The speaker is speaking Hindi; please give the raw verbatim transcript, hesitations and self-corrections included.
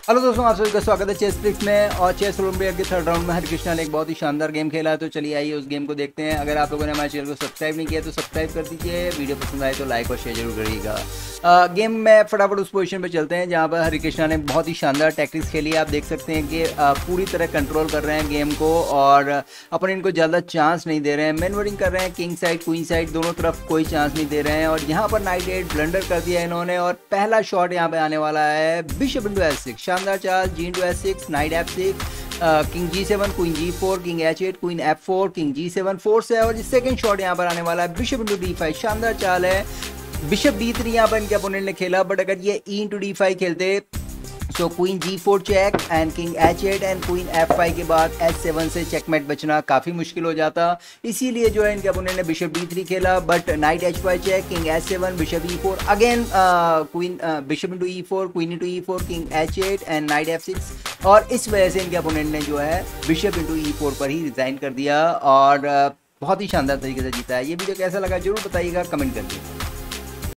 हेलो दोस्तों, आप सभी का स्वागत है चेस ट्रिक्स में। और चेस ओलंपिया के थर्ड राउंड में हरिकृष्णा ने एक बहुत ही शानदार गेम खेला है, तो चलिए आइए उस गेम को देखते हैं। अगर आप लोगों ने हमारे चैनल को सब्सक्राइब नहीं किया तो सब्सक्राइब कर दीजिए, वीडियो पसंद आए तो लाइक और शेयर जरूर करिएगा। आ, गेम में फटाफट उस पोजीशन पे चलते हैं जहां पर हरिकृष्णा ने बहुत ही शानदार टैक्टिक्स खेली। आप देख सकते हैं कि आ, पूरी तरह कंट्रोल कर रहे हैं गेम को और अपने इनको ज़्यादा चांस नहीं दे रहे हैं। मैनवरिंग कर रहे हैं, किंग साइड क्वीन साइड दोनों तरफ कोई चांस नहीं दे रहे हैं। और यहाँ पर नाइट एट ब्लंडर कर दिया इन्होंने और पहला शॉट यहाँ पे आने वाला है बिशप इंटू एस सिक्स। शानदार चाल, G into S six, knight F six, king G seven, queen G four, king H eight, queen F four, king G seven, four से। और सेकंड शॉट यहाँ पर आने वाला है बिशप इंटू डी फाइव। शानदार चाल है, बिशप डी थ्री यहाँ पर इनके अपोनेंट ने खेला, बट अगर ये ई इंटू डी फाइव खेलते so queen G four check and king H eight and queen F five के बाद एच सेवन से चेकमेट बचना काफ़ी मुश्किल हो जाता। इसीलिए जो है इनके अपोनेंट ने बिशप डी थ्री खेला, but knight H five check, king H seven, bishop E four, again queen bishop into E four, queen into E four, king H eight and knight F six. और इस वजह से इनके अपोनेंट ने जो है बिशप इंटू ई फोर पर ही रिजाइन कर दिया और uh, बहुत ही शानदार तरीके से जीता है। ये वीडियो कैसा लगा जरूर बताइएगा कमेंट करके।